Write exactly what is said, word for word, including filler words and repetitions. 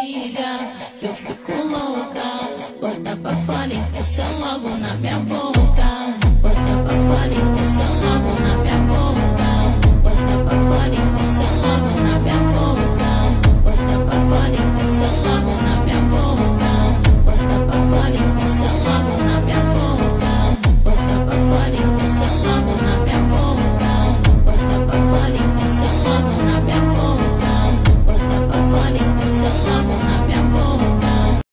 liga, eu fico louca. Bota pra fora e encaixa logo na minha boca.